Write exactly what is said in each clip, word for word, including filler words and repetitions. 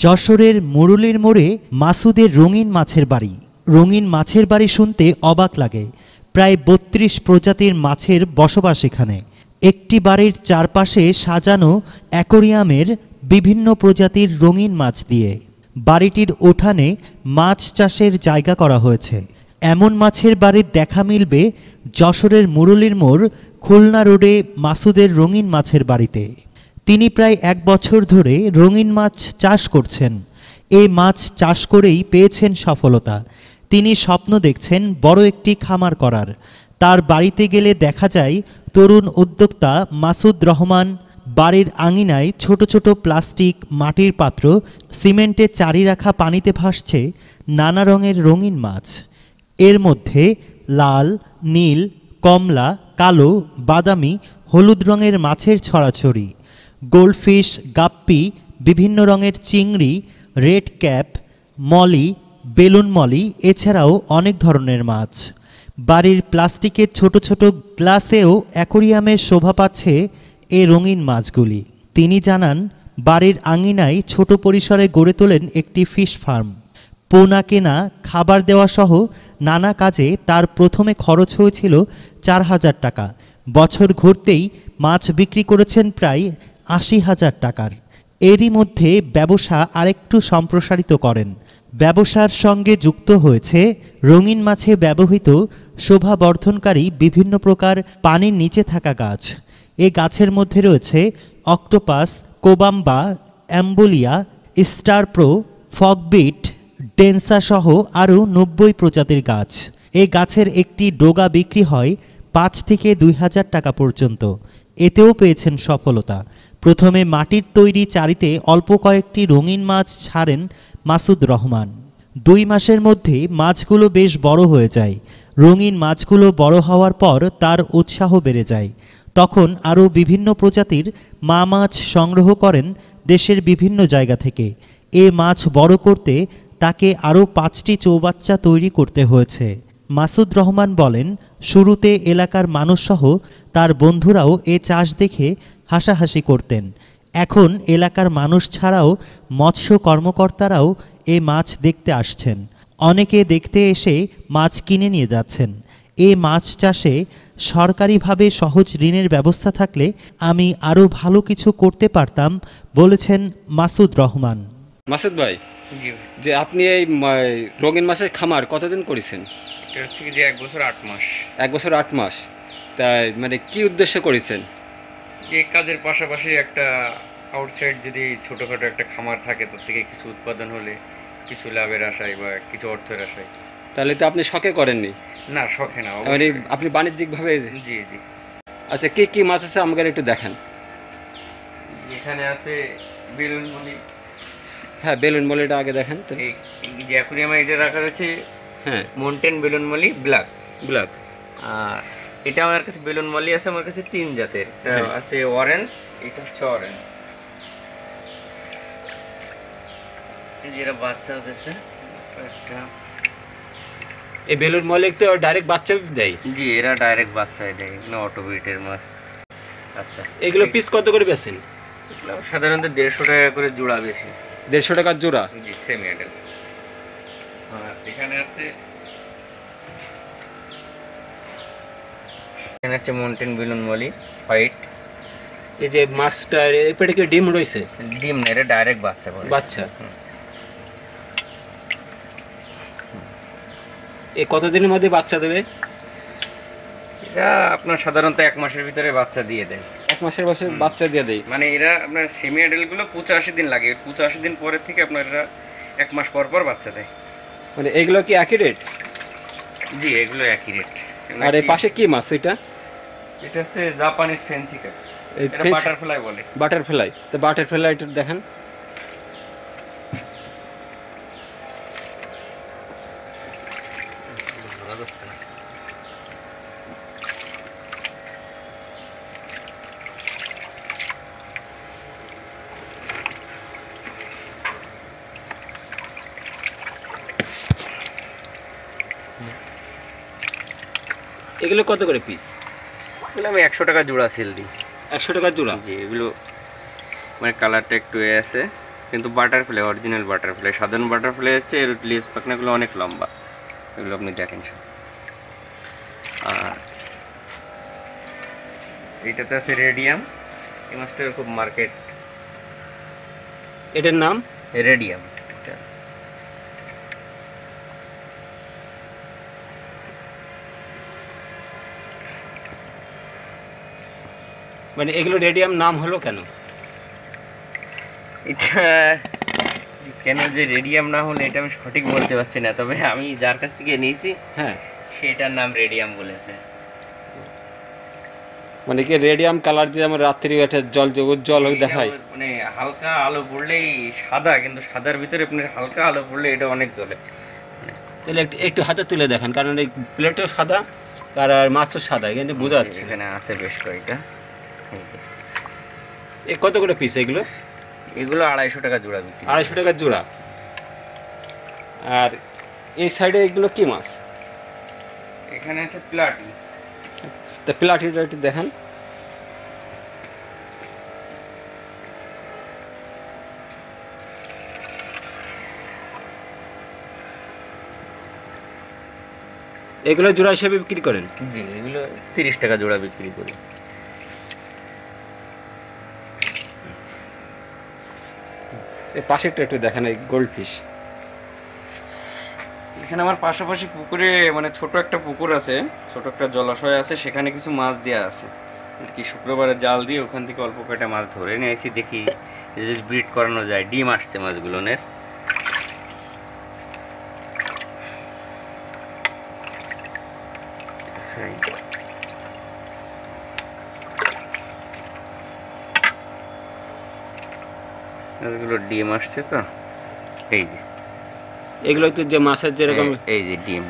যশোরের মুরুলির মোড়ে মাসুদের রঙিন মাছের বাড়ি। রঙিন মাছের বাড়ি শুনতে অবাক লাগে। প্রায় বত্রিশ প্রজাতির মাছের বসবাস এখানে। একটি বাড়ির চারপাশে সাজানো অ্যাকোরিয়ামের বিভিন্ন প্রজাতির রঙিন মাছ দিয়ে। বাড়িটির উঠানে মাছ চাষের জায়গা করা হয়েছে। এমন মাছের বাড়ির দেখা মিলবে যশোরের মুরুলির মোড় খুলনা রোডে মাসুদের রঙিন মাছের বাড়িতে। তিনি প্রায় এক বছর ধরে রঙিন মাছ চাষ করছেন। এই মাছ চাষ করেই পেয়েছেন সফলতা। তিনি স্বপ্ন দেখছেন বড় একটি খামার করার। তার বাড়িতে গেলে দেখা যায় তরুণ উদ্যোক্তা মাসুদ রহমান বাড়ির আঙিনায় ছোট ছোট প্লাস্টিক, মাটির পাত্র, সিমেন্টে চারি রাখা পানিতে ভাসছে নানা রঙের রঙিন মাছ। এর মধ্যে লাল, নীল, কমলা, কালো, বাদামি, হলুদ রঙের মাছের ছড়াছড়ি। গোল্ডফিশ, গাপ্পি, বিভিন্ন রঙের চিংড়ি, red cap, molly, balloon molly, এছাড়াও অনেক ধরনের মাছ। বাড়ির প্লাস্টিকের ছোট ছোট গ্লাসেও অ্যাকোরিয়ামের শোভা পাচ্ছে এ রঙিন মাছগুলি। তিনি জানান, বাড়ির আঙিনায় ছোট পরিসরে গড়ে তোলেন একটি ফিশ ফার্ম। পোনা কেনা, খাবার দেওয়া সহ নানা কাজে তার প্রথমে খরচ হয়েছিল চার হাজার টাকা। বছর ঘুরতেই মাছ বিক্রি করেছেন প্রায় আশি হাজার টাকার। এরই মধ্যে ব্যবসা আরেকটু সম্প্রসারিত করেন। ব্যবসার সঙ্গে যুক্ত হয়েছে রঙিন মাছে ব্যবহৃত শোভাবর্ধনকারী বিভিন্ন প্রকার পানির নিচে থাকা গাছ। এ গাছের মধ্যে রয়েছে octopus, cabomba, ambulia, star pro, ফগবিট, ডেন্সা সহ আরও নব্বই প্রজাতির গাছ। এ গাছের একটি ডোগা বিক্রি হয় পাঁচ থেকে দুই হাজার টাকা পর্যন্ত। এতেও পেয়েছেন সফলতা। প্রথমে মাটির তৈরি চারিতে অল্প কয়েকটি রঙিন মাছ ছাড়েন মাসুদ রহমান। দুই মাসের মধ্যে মাছগুলো বেশ বড় হয়ে যায়। রঙিন মাছগুলো বড় হওয়ার পর তার উৎসাহ বেড়ে যায়। তখন আরও বিভিন্ন প্রজাতির মা মাছ সংগ্রহ করেন দেশের বিভিন্ন জায়গা থেকে। এ মাছ বড় করতে তাকে আরও পাঁচটি চৌবাচ্চা তৈরি করতে হয়েছে। মাসুদ রহমান বলেন, শুরুতে এলাকার মানুষসহ তার বন্ধুরাও এ চাষ দেখে হাসাহাসি করতেন। এখন এলাকার মানুষ ছাড়াও মৎস্য কর্মকর্তারাও এ মাছ দেখতে আসছেন। অনেকে দেখতে এসে মাছ কিনে নিয়ে যাচ্ছেন। এ মাছ চাষে সরকারিভাবে সহজ ঋণের ব্যবস্থা থাকলে আমি আরও ভালো কিছু করতে পারতাম বলেছেন মাসুদ রহমান। মাসুদ ভাই, যে আপনি এই রঙিন মাছের খামার কতদিন করেছেন? এটা হচ্ছে কি যে এক বছর আট মাস। এক বছর আট মাস তাই মানে কি উদ্দেশ্যে করেছেন? এই কাজের পাশাপাশি একটা আউটসাইড যদি ছোটোখাটো একটা খামার থাকে, তার থেকে কিছু উৎপাদন হলে কিছু লাভের আশায় বা কিছু অর্থের আশায়। তাহলে তো আপনি শখে করেননি? না, শখে না, মানে আপনি বাণিজ্যিকভাবে। জি জি। আচ্ছা, কি কি মাছ আছে আমাকে একটু দেখান। এখানে আছে বেলুন মলি। হ্যাঁ, বেলুন মলিটা আগে দেখেন। এই যে অ্যাকুরিয়ামে এটা রাখা রয়েছে, হ্যাঁ, mountain balloon molly black black. আর এটা আমার কাছে বেলুন মলি আছে, আমার কাছে তিন জাতের আছে। অরেঞ্জ, এটা হচ্ছে অরেঞ্জ। এই যে এরা বাচ্চা হতেছে একটা। এই বেলুন মলি তো ডাইরেক্ট বাচ্চা দেয়? জি, এরা ডাইরেক্ট বাচ্চা দেয়। এগুলো অটোবিটের মাছ। আচ্ছা, এগুলো পিস কত করে বেচেন? এগুলো সাধারণত দেড়শো টাকা করে জোড়া বেশি। দেড়শো টাকার জোড়া? জি, সেমি অ্যাডাল। হ্যাঁ, এখানে আছে এখানে আছে মাউন্টেন বেলুন মলি হোয়াইট। এই যে মাছটা এপেটে কি ডিম রয়েছে? ডিম না, এটা ডাইরেক্ট বাচ্চা পড়ে। বাচ্চা। এই কতদিনের মধ্যে বাচ্চা দেবে? এটা আপনার সাধারণত এক মাসের ভিতরে বাচ্চা দিয়ে দেয়। এক মাসের বয়সে বাচ্চা দিয়ে দেয়? মানে এরা আপনার সেমি অ্যাডাল্টগুলো পঁচাশি দিন লাগে। পঁচাশি দিন পরের থেকে আপনার এরা এক মাস পর পর বাচ্চা দেয়। মানে এগুলো কি একই রেট? জি, এগুলো একই রেট। আর এই পাশে কি মাছ এটা? এটা হচ্ছে জাপানিজ ফ্যান্সি কাপ। এটা বাটারফ্লাই বলে। বাটারফ্লাই। তো বাটারফ্লাইটা দেখেন। এগুলো কত করে পিস? এগুলো আমি একশো টাকা জোড়া সেল দিই। একশো টাকা জোড়া? জি, এগুলো মানে কালারটা একটু এ আছে, কিন্তু বাটারফ্লাই, অরিজিনাল বাটারফ্লাই। সাধারণ বাটারফ্লাই হচ্ছে এর লেজ পাখনাগুলো অনেক লম্বা, এগুলো আপনি দেখেন সব। আর এইটাতে আছে রেডিয়াম, এই মাছটার খুব মার্কেট। এটার নাম রেডিয়াম এটা মানে এগুলো রেডিয়াম নাম হলো কেন? এটা কেন যে রেডিয়াম না হলে এটা আমি সঠিক বলতে পারছি না, তবে আমি যার কাছ থেকে নিয়েছি হ্যাঁ, সেটার নাম রেডিয়াম বলেছে। মানে কি রেডিয়াম কালার দিয়ে আমার রাত্রি একটা জল যে উজ্জ্বল এটা দেখায়, মানে হালকা আলো পড়লেই সাদা, কিন্তু সাদার ভিতরে আপনার হালকা আলো পড়লে এটা অনেক জ্বলে। তাহলে একটু একটু হাতে তুলে দেখেন, কারণ এই প্লেটও সাদা আর আর মাছও সাদা, কিন্তু বোঝা যাচ্ছে না। এখানে আছে বেশ কয়েকটা। এ কত করে পিস এগুলো? এগুলো আড়াইশো টাকা জোড়া বিক্রি। আড়াইশো টাকা জোড়া। আর এই সাইডে এগুলো কি মাছ? এখানে আছে প্লাটি। তা প্লাটিটা একটু দেখেন। এগুলো জোড়া হিসেবে বিক্রি করেন? জি, এগুলো তিরিশ টাকা জোড়া বিক্রি করি। এই পাশেরটা একটু দেখেন, এই গোল্ড ফিশ। এখানে আমার পাশাপাশি পুকুরে মানে ছোট একটা পুকুর আছে, ছোট একটা জলাশয় আছে, সেখানে কিছু মাছ দেওয়া আছে কি। শুক্রবারে জাল দিয়ে ওখান থেকে অল্প কয়টা মাছ ধরে নিয়েছি, দেখি যদি ব্রিড করানো যায়। ডিম আসছে মাছগুলোনের। মাছগুলো ডিম আসছে তো, এই যে এগুলো তো যে মাছের যেরকম এই যে ডিম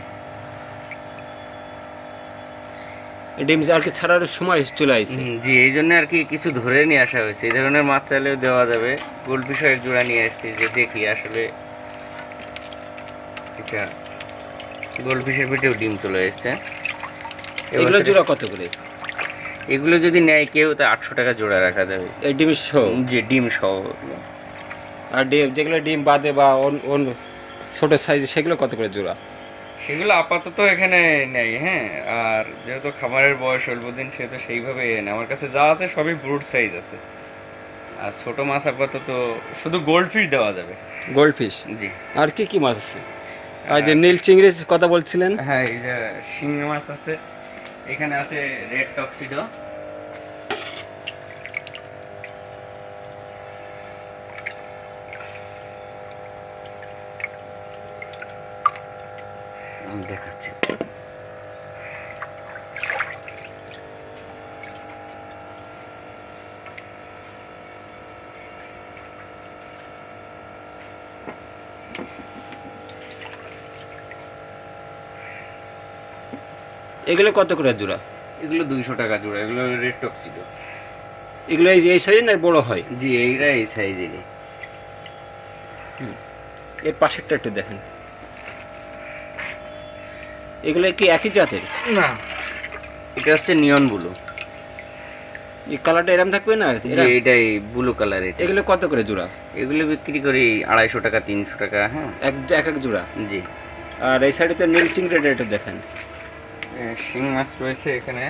ডিম আর কি ছাড়ার সময় চলে আসছে। জি, এই জন্য আর কি কিছু ধরে নিয়ে আসা হয়েছে। এই ধরনের মাছ চাইলেও দেওয়া যাবে। গোল্ডফিশ এক জোড়া নিয়ে আসছি, যে দেখি আসলে এটা গোল্ডফিশের পেটেও ডিম চলে এসেছে। এগুলো জোড়া কত করে? এগুলো যদি নেয় কেউ, তা আটশো টাকা জোড়া রাখা যাবে। এই ডিম সহ? যে ডিম সহ। আর ডিম যেগুলো ডিম বাদে বা অন্য ছোট সাইজ, সেগুলো কত করে জোড়া? সেগুলো আপাতত এখানে নেই। হ্যাঁ, আর যেহেতু খামারের বয়স অল্প দিন, সেহেতু সেইভাবে নেই। আমার কাছে যা আছে সবই ব্রুড সাইজ আছে। আর ছোট মাছ আপাতত শুধু গোল্ডফিশ দেওয়া যাবে। Gold fish? জি। আর কি কি মাছ আছে? আর যে নীল চিংড়ির কথা বলছিলেন? হ্যাঁ, এই যে শিঙি মাছ আছে। এখানে আছে রেড টক্সিডো। আমি দেখাচ্ছি। এগুলো কত করে জোড়া? এগুলো দুইশো টাকা জোড়া। এগুলো রেড টক্সিডো। এগুলো এই এই সাইজে না বড় হয়? জি, এইটা এই সাইজেরই। এর পাশেরটা একটু দেখেন। এগুলো কি একই জাতের? না, এটা হচ্ছে নিয়ন ব্লু। এই কালারটা এরকম থাকবে না? জি, এটাই ব্লু কালার। এটা এগুলো কত করে জোড়া? এগুলো বিক্রি করি আড়াইশো টাকা, তিনশো টাকা। হ্যাঁ, এক এক এক জোড়া? জি। আর এই সাইডে তো নীল চিংড়িটা একটু দেখেন। শিং মাছ রয়েছে এখানে।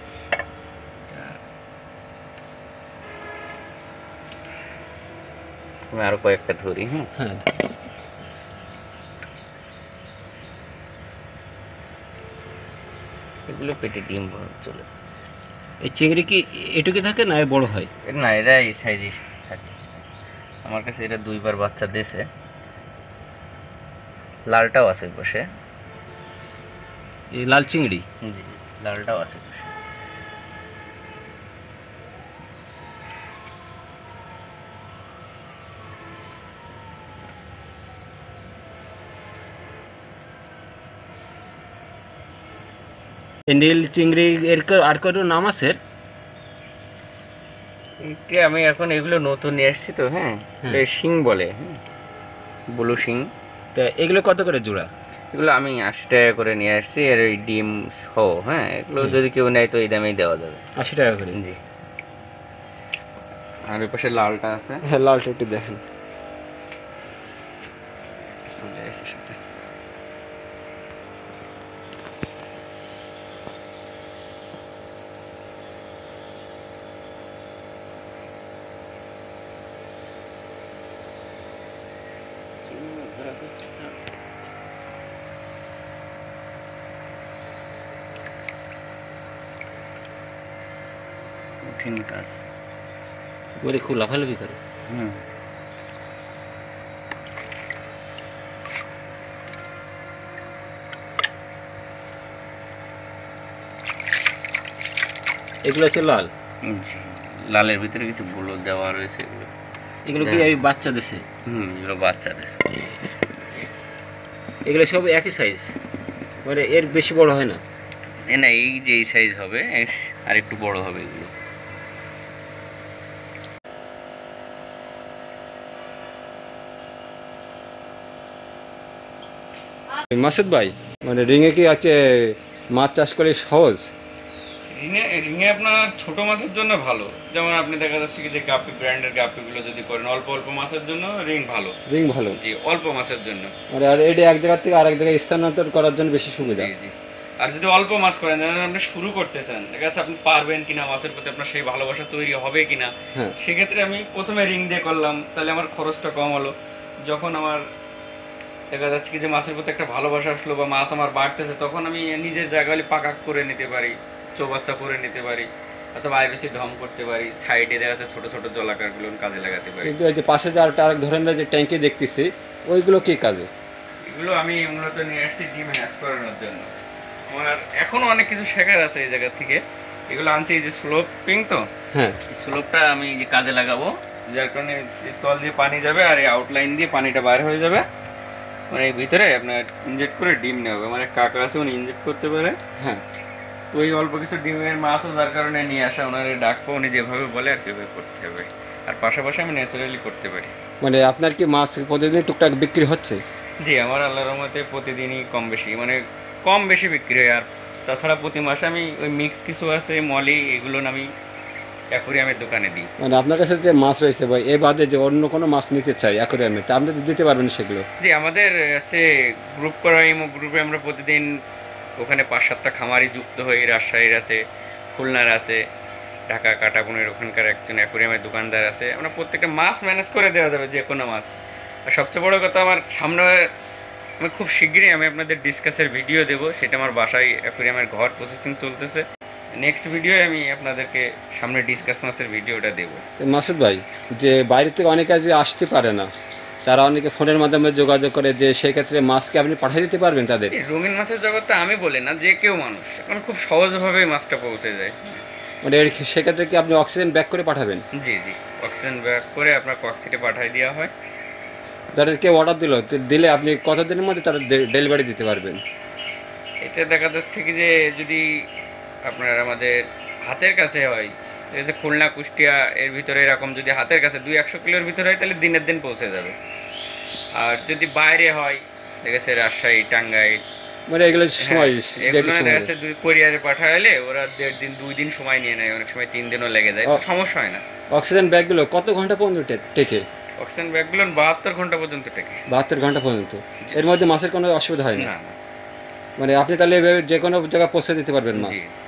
আমি আরো কয়েকটা ধরি। হ্যাঁ, হ্যাঁ, এগুলো পেটে ডিম ভর চলে। এই চিংড়ি কি এটুকু থাকে না এর বড় হয়? না, এরা এই সাইজে থাকে। আমার কাছে এটা দুইবার বাচ্চা দিয়েছে। লালটাও আছে বসে। এই লাল চিংড়ি? জি, লালটাও আছে বসে। এই নীল চিংড়ি এর ক- আর কোনো নাম আছে? এটা আমি এখন এগুলো নতুন নিয়ে আসছি তো। হ্যাঁ, হুম। এটা শিং বলে, ব্লু শিং। তা এগুলো কত করে জোড়া? এগুলো আমি আশি টাকা করে নিয়ে আসছি, আর ওই ডিম সহ। হ্যাঁ, এগুলো হুম। যদি কেউ নেয় তো এই দামেই দেওয়া যাবে। আশি টাকা করে? জি। আর ওই পাশে লালটা আছে। হ্যাঁ, লালটা একটু দেখেন। চলে আসে সাথে। কঠিন কাজ। বলে খুব লাফালাফি করে। হুম এগুলো হচ্ছে লাল। জি, লালের ভিতরে কিছু গুলো দেওয়া রয়েছে এগুলো। এগুলো কি এই বাচ্চা দেশে? হুম এগুলো বাচ্চাদের। এগুলো সব একই সাইজ, মানে এর বেশি বড় হয় না। এ না, এই যে এই সাইজ হবে, আর একটু বড় হবে এগুলো। মাসুদ ভাই, মানে রিঙে কি আছে মাছ চাষ করে সহজ? রিঙে রিঙে আপনার ছোট মাছের জন্য ভালো, যেমন আপনি দেখা যাচ্ছে কি যে গাপি, ব্র্যান্ডের গাপিগুলো যদি করেন অল্প অল্প মাছের জন্য রিং ভালো। রিং ভালো, জি, অল্প মাছের জন্য। মানে আর এটা এক জায়গা থেকে আরেক জায়গায় স্থানান্তর করার জন্য বেশি সুবিধা। জি জি। আর যদি অল্প মাছ করেন, যেমন আপনি শুরু করতে চান, দেখা যাচ্ছে আপনি পারবেন কিনা, মাছের প্রতি আপনার সেই ভালোবাসা তৈরি হবে কিনা, হ্যাঁ, সেক্ষেত্রে আমি প্রথমে রিং দিয়ে করলাম, তাহলে আমার খরচটা কম হলো। যখন আমার দেখা যাচ্ছে কি যে মাছের প্রতি একটা ভালোবাসা আসলো বা মাছ আমার বাড়তেছে, তখন আমি নিজের জায়গায় পাকা করে নিতে পারি, চৌবাচ্চা করে নিতে পারি, অথবা আইবিসি ঢম করতে পারি, সাইডে দেখা যাচ্ছে ছোট ছোট জলাকারগুলো কাজে লাগাতে পারি। কিন্তু ওই যে পাশে যে আরেকটা আরেক ধরনের যে ট্যাঙ্কি দেখতেছি, ওইগুলো কি কাজে? এগুলো আমি মূলত নিয়ে আসছি ডিম হ্যাচ করানোর জন্য। আমার এখনো অনেক কিছু শেখার আছে এই জায়গা থেকে। এগুলো আনছি এই যে স্লোপিং, তো হ্যাঁ, স্লোপটা আমি যে কাজে লাগাবো, যার কারণে এই তল দিয়ে পানি যাবে আর এই আউটলাইন দিয়ে পানিটা বাইরে হয়ে যাবে, মানে এই ভিতরে আপনার ইনজেক্ট করে ডিম নেওয়া হবে। মানে কাকা আছে উনি ইনজেক্ট করতে পারে। হ্যাঁ, তো ওই অল্প কিছু ডিমের মাছও যার কারণে নিয়ে আসা, ওনারে ডাকবো, উনি যেভাবে বলে আর কিভাবে করতে হবে। আর পাশাপাশি আমি ন্যাচারালি করতে পারি। মানে আপনার কি মাছ প্রতিদিন টুকটাক বিক্রি হচ্ছে? জি, আমার আল্লাহর রহমতে প্রতিদিনই কম বেশি, মানে কম বেশি বিক্রি হয়। আর তাছাড়া প্রতি মাসে আমি ওই মিক্স কিছু আছে মলি, এগুলো আমি অ্যাকোরিয়ামের দোকানে দিই। মানে আপনার কাছে যে মাছ রয়েছে ভাই, এ বাদে যে অন্য কোনো মাছ নিতে চাই অ্যাকোরিয়ামে, তা আপনি তো দিতে পারবেন সেগুলো? জি, আমাদের হচ্ছে গ্রুপ করা, এই গ্রুপে আমরা প্রতিদিন ওখানে পাঁচ সাতটা খামারি যুক্ত হই। রাজশাহীর আছে, খুলনার আছে, ঢাকা কাটাবনের ওখানকার একজন অ্যাকোরিয়ামের দোকানদার আছে। আমরা প্রত্যেকটা মাছ ম্যানেজ করে দেওয়া যাবে, যে কোনো মাছ। আর সবচেয়ে বড় কথা, আমার সামনে আমি খুব শীঘ্রই আমি আপনাদের ডিসকাসের ভিডিও দেবো, সেটা আমার বাসায় অ্যাকোরিয়ামের ঘর প্রসেসিং চলতেছে। নেক্সট ভিডিওয়ে আমি আপনাদেরকে সামনে ডিসকাস মাছের ভিডিওটা দেবো। তো মাসুদ ভাই, যে বাইরে থেকে অনেকে যে আসতে পারে না, তারা অনেকে ফোনের মাধ্যমে যোগাযোগ করে, যে সেক্ষেত্রে মাছকে আপনি পাঠিয়ে দিতে পারবেন তাদের? এই রঙিন মাছের জগৎটা আমি বলি না, যে কেউ মানুষ এখন খুব সহজভাবেই মাছটা পৌঁছে যায়। মানে এর সেক্ষেত্রে কি আপনি অক্সিজেন ব্যাক করে পাঠাবেন? জি জি, অক্সিজেন ব্যাক করে আপনার কক্সিটে পাঠিয়ে দেওয়া হয়। তাদের কেউ অর্ডার দিল, তো দিলে আপনি কতদিনের মধ্যে তারা ডেলিভারি দিতে পারবেন? এটা দেখা যাচ্ছে কি যে যদি আপনার আমাদের হাতের কাছে হয়, ঠিক আছে, খুলনা কুষ্টিয়া এর ভিতরে এরকম যদি হাতের কাছে দুই একশো কিলোর ভিতরে হয়, তাহলে দিনের দিন পৌঁছে যাবে। আর যদি বাইরে হয়, ঠিক আছে, রাজশাহী, টাঙ্গাইল, মানে এগুলো সময় হ্যাঁ, এগুলো দেখা যাচ্ছে দুই কোরিয়ারে পাঠালে ওরা দেড় দিন দুই দিন সময় নিয়ে নেয়, অনেক সময় তিন দিনও লেগে যায়, তো ও। সমস্যা হয় না। অক্সিজেন ব্যাগগুলো কত ঘন্টা পর্যন্ত টে- টেকে? অক্সিজেন ব্যাগগুলো বাহাত্তর ঘন্টা পর্যন্ত টেকে। বাহাত্তর ঘন্টা পর্যন্ত? এর মধ্যে মাছের কোনো অসুবিধা হয় না? না না। মানে আপনি তাহলে এভাবে যে কোনো জায়গায় পৌঁছে দিতে পারবেন মাছ? জি।